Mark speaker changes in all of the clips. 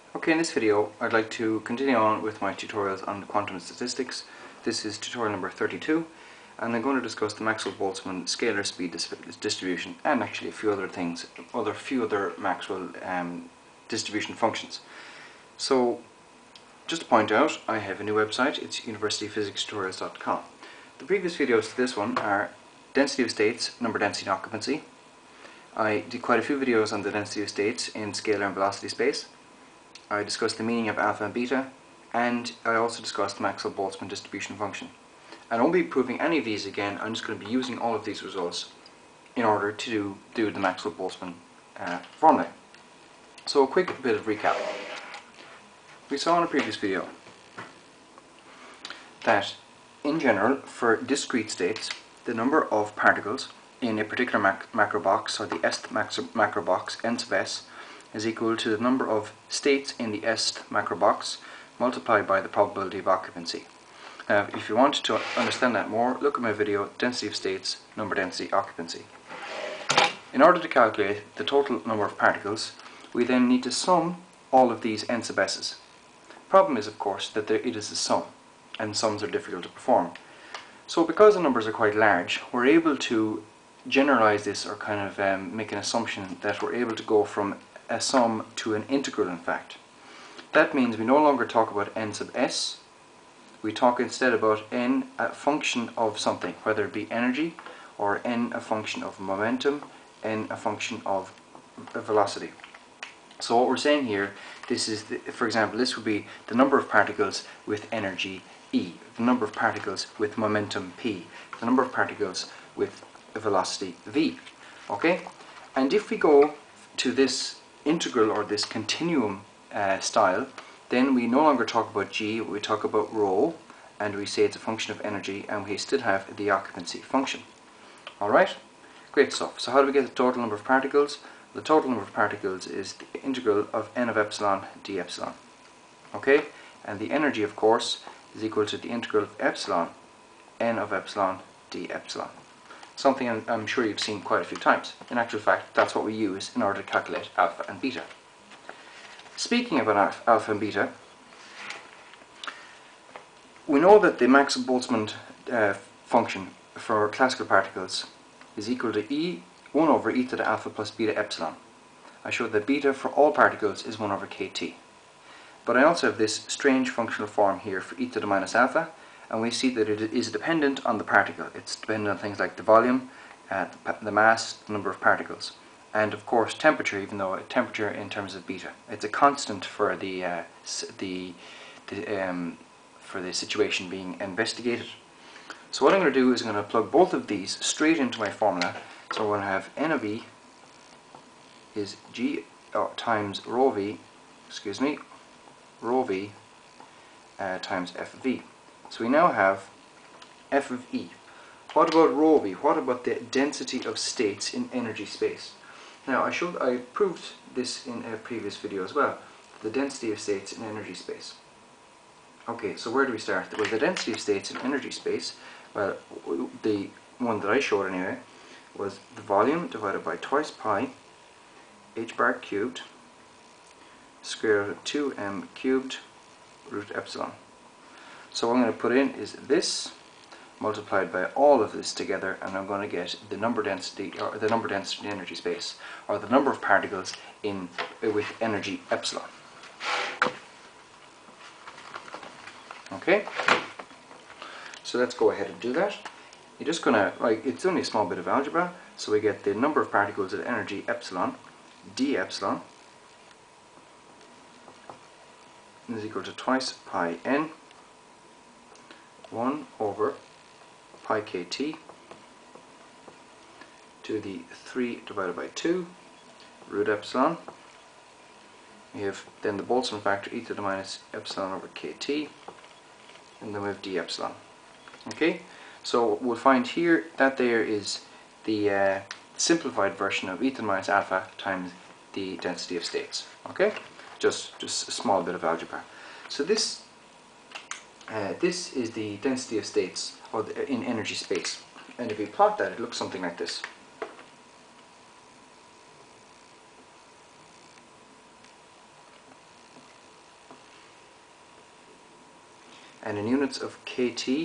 Speaker 1: Okay, in this video I'd like to continue on with my tutorials on quantum statistics. This is tutorial number 32 and I'm going to discuss the Maxwell Boltzmann scalar speed distribution and actually a few other things, few other Maxwell distribution functions. So just to point out, I have a new website. It's universityphysicstutorials.com. The previous videos to this one are density of states, number density and occupancy. I did quite a few videos on the density of states in scalar and velocity space. I discussed the meaning of alpha and beta, and I also discussed the Maxwell Boltzmann distribution function. I won't be proving any of these again. I'm just going to be using all of these results in order to do the Maxwell Boltzmann formulae. So a quick bit of recap. We saw in a previous video that in general for discrete states the number of particles in a particular macro box, or the Sth macro box, n sub s, is equal to the number of states in the Sth macro box multiplied by the probability of occupancy. Now, if you want to understand that more, look at my video, density of states, number density, occupancy. In order to calculate the total number of particles, we then need to sum all of these n sub s's. Problem is, of course, that it is a sum, and sums are difficult to perform. So because the numbers are quite large, we're able to generalize this, or kind of make an assumption that we're able to go from a sum to an integral, in fact. That means we no longer talk about n sub s, we talk instead about n a function of something, whether it be energy, or n a function of momentum, n a function of velocity. So what we're saying here, this is, for example, this would be the number of particles with energy E, the number of particles with momentum P, the number of particles with velocity V. Okay? And if we go to this integral, or this continuum style, then we no longer talk about G, we talk about rho, and we say it's a function of energy, and we still have the occupancy function. Alright? Great stuff. So how do we get the total number of particles? The total number of particles is the integral of n of epsilon d epsilon. Okay? And the energy, of course, is equal to the integral of epsilon n of epsilon d epsilon. Something I'm sure you've seen quite a few times. In actual fact, that's what we use in order to calculate alpha and beta. Speaking about alpha and beta, we know that the Maxwell Boltzmann function for classical particles is equal to e 1 over e to the alpha plus beta epsilon. I showed that beta for all particles is 1 over kt. But I also have this strange functional form here for e to the minus alpha, and we see that it is dependent on the particle. It's dependent on things like the volume, the mass, the number of particles, and of course temperature, even though temperature in terms of beta. It's a constant for the situation being investigated. So what I'm going to do is I'm going to plug both of these straight into my formula. So we're going to have n of e is g times rho v, rho v times f of v. So we now have f of e. What about rho v? What about the density of states in energy space? Now I proved this in a previous video as well, the density of states in energy space. Okay, so where do we start? Well, the density of states in energy space, well, the one that I showed anyway, was the volume divided by twice pi h bar cubed square root of 2m cubed root epsilon. So what I'm going to put in is this multiplied by all of this together, and I'm going to get the number density, or the number density in energy space, or the number of particles with energy epsilon. Okay? So let's go ahead and do that. You're just going to, it's only a small bit of algebra, so we get the number of particles at energy epsilon, d epsilon, is equal to twice pi n, 1 over pi kt to the 3 divided by 2 root epsilon. We have then the Boltzmann factor e to the minus epsilon over kt, and then we have d epsilon. Okay, so we'll find here that there is the simplified version of e to the minus alpha times the density of states. Okay, just a small bit of algebra. So this is the density of states, or in energy space, and if we plot that, it looks something like this. and in units of kT,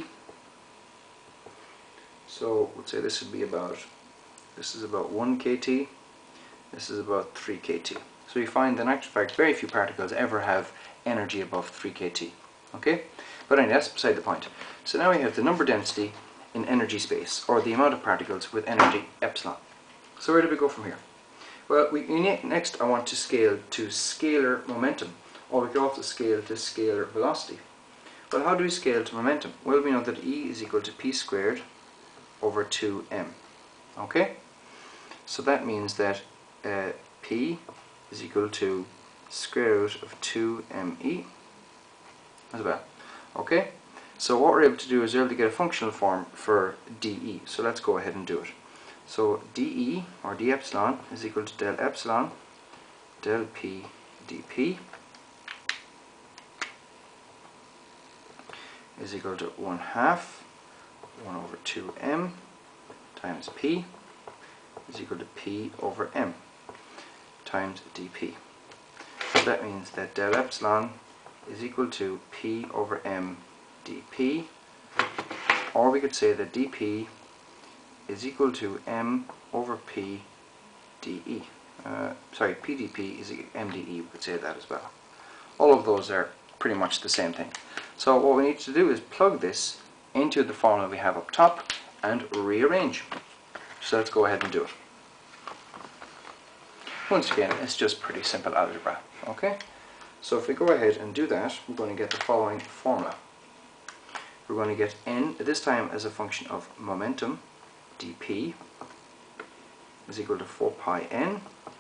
Speaker 1: so let's say this would be about, this is about 1 kT, this is about 3 kT. So you find that in actual fact very few particles ever have energy above 3 kT. Okay? But anyway, that's beside the point. So now we have the number density in energy space, or the amount of particles with energy epsilon. So where do we go from here? Well, next I want to scale to scalar momentum, or we could also scale to scalar velocity. Well, how do we scale to momentum? Well, we know that E is equal to P squared over 2m. Okay? So that means that P is equal to square root of 2me as well. Okay? So what we're able to do is we're able to get a functional form for dE. So let's go ahead and do it. So dE, or d epsilon, is equal to del epsilon del P dP is equal to 1/2 1 over 2m times P is equal to P over m times dP. So that means that del epsilon is equal to P over m dP, or we could say that dP is equal to m over P dE. P dP is mdE, we could say that as well. All of those are pretty much the same thing. So what we need to do is plug this into the formula we have up top and rearrange. So let's go ahead and do it. Once again, it's just pretty simple algebra. Okay? So if we go ahead and do that, we're going to get the following formula. We're going to get n, this time as a function of momentum, dP is equal to 4 pi n.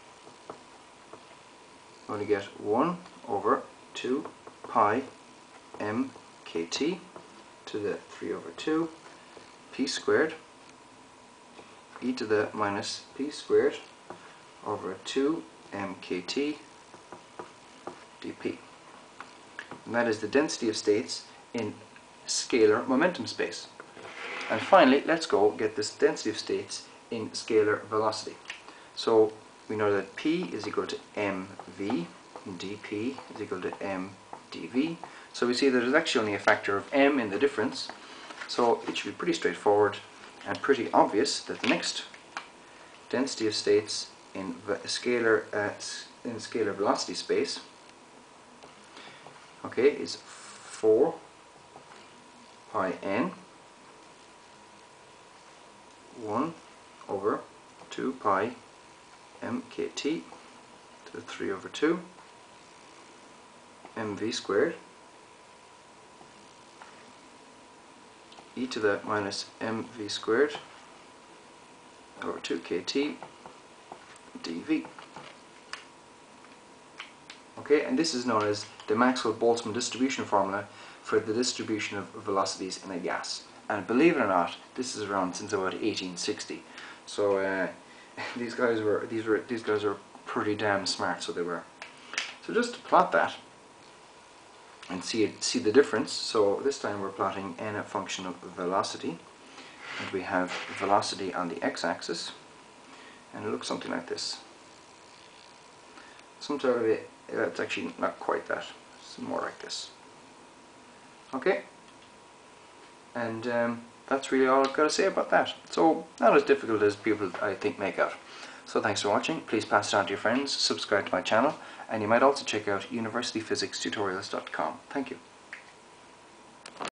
Speaker 1: We're going to get 1 over 2 pi m kt to the 3 over 2 p squared e to the minus p squared over 2 mkt dP. And that is the density of states in scalar momentum space. And finally, let's go get this density of states in scalar velocity. So we know that P is equal to mv and dP is equal to m dV. So we see that there's actually only a factor of m in the difference. So it should be pretty straightforward and pretty obvious that the next density of states in scalar velocity space, okay, is 4 pi n 1 over 2 pi mkt to the 3 over 2 mv squared e to the minus mv squared over 2 kt dV. Okay, and this is known as the Maxwell Boltzmann distribution formula for the distribution of velocities in a gas. And believe it or not, this is around since about 1860. So these guys were pretty damn smart. So they were. So just to plot that and see the difference. So this time we're plotting n a function of velocity, and we have velocity on the x-axis, and it looks something like this. It's actually not quite that. It's more like this. Okay, and that's really all I've got to say about that. So not as difficult as people I think make out. So thanks for watching. Please pass it on to your friends, subscribe to my channel, and you might also check out universityphysicstutorials.com. Thank you.